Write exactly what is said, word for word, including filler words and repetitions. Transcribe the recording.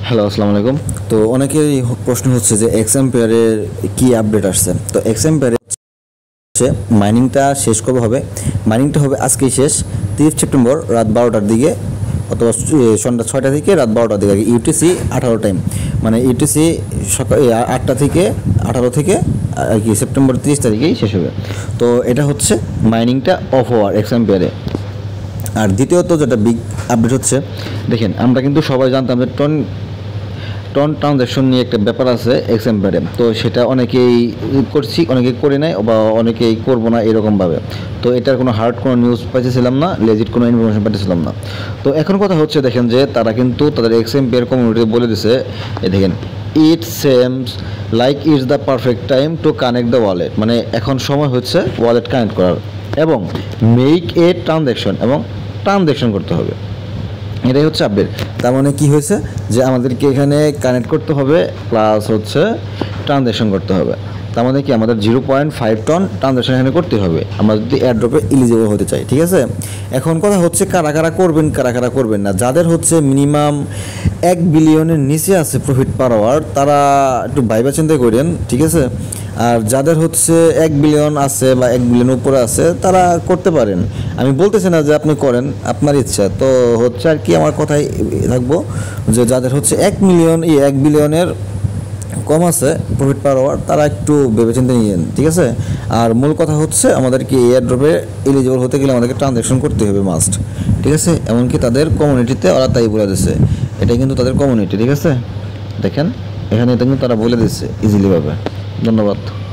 Hello, আসসালামু আলাইকুম। তো অনেকেরই হ- প্রশ্ন হচ্ছে যে এক্সাম্পিয়ারের কি আপডেট আসছে। তো এক্সাম্পিয়ারে হচ্ছে মাইনিংটা শেষ কবে হবে। মাইনিংটা হবে আজকেই শেষ, তিরিশ সেপ্টেম্বর রাত বারোটার দিকে, অথবা স- সন্ধ্যা ছয়টা থেকে রাত বারোটার দিকে, ইউটিসি আঠারো টাইম, মানে ইউটিসি সকাল এই আ- আটটা থেকে আঠারো থেকে আর কি সেপ্টেম্বর তিরিশ তারিখেই শেষ হবে। তো এটা হচ্ছে মাইনিংটা অফ হওয়ার এক্সাম্পিয়ারে। আর দ্বিতীয়ত যেটা বিগ আপডেট হচ্ছে, দেখেন আমরা কিন্তু সবাই জানতাম যে টন টন ট্রানজ্যাকশন নিয়ে একটা ব্যাপার আছে এক্সাম্পারে। তো সেটা অনেকেই করছি, অনেকেই করে নেয়, বা অনেকেই করবো না এরকমভাবে। তো এটার কোনো হার্ড কোনো নিউজ পাইতেছিলাম না, লেজিট কোনো ইনফরমেশন পাইতেছিলাম না। তো এখন কথা হচ্ছে, দেখেন যে তারা কিন্তু তাদের এক্সাম্পিয়ার কমিউনিটিতে বলে দিছে, এ দেখেন, it seems like it's the perfect time to connect the wallet, মানে এখন সময় হচ্ছে ওয়ালেট কানেক্ট করার এবং মেক এ ট্রানজ্যাকশন, এবং ট্রানজ্যাকশন করতে হবে। এটাই হচ্ছে আপডেট। তার মানে কি হয়েছে, যে আমাদেরকে এখানে কানেক্ট করতে হবে, প্লাস হচ্ছে ট্রানজ্যাকশন করতে হবে। তার মানে কি আমাদের zero point five ton transaction এখানে করতে হবে আমরা যদি এয়ারড্রপে এলিজিবল হতে চাই, ঠিক আছে। এখন কথা হচ্ছে কারা কারা করবেন, কারা কারা করবেন না। যাদের হচ্ছে মিনিমাম এক বিলিয়নের নিচে আছে প্রফিট পার আওয়ার, তারা একটু ভাইবা চিন্তা করেন, ঠিক আছে। আর যাদের হচ্ছে এক বিলিয়ন আছে বা এক বিলিয়ন উপরে আছে, তারা করতে পারেন। আমি বলতেছি না যে আপনি করেন, আপনার ইচ্ছা। তো হচ্ছে আর কি, আমার কথাই থাকবো যে যাদের হচ্ছে এক মিলিয়ন এই এক বিলিয়নের কম আছে প্রফিট পার আওয়ার, তারা একটু ভেবেচিন্তে নিয়েন, ঠিক আছে। আর মূল কথা হচ্ছে, আমাদেরকে এয়ার ড্রপে এলিজিবল হতে গেলে আমাদেরকে ট্রানজ্যাকশন করতে হবে মাস্ট, ঠিক আছে। এমনকি তাদের কমিউনিটিতে ওরা তাই বলে দিচ্ছে, এটা কিন্তু তাদের কমিউনিটি, ঠিক আছে। দেখেন এখানে এটা কিন্তু তারা বলে দিচ্ছে ইজিলিভাবে। ধন্যবাদ।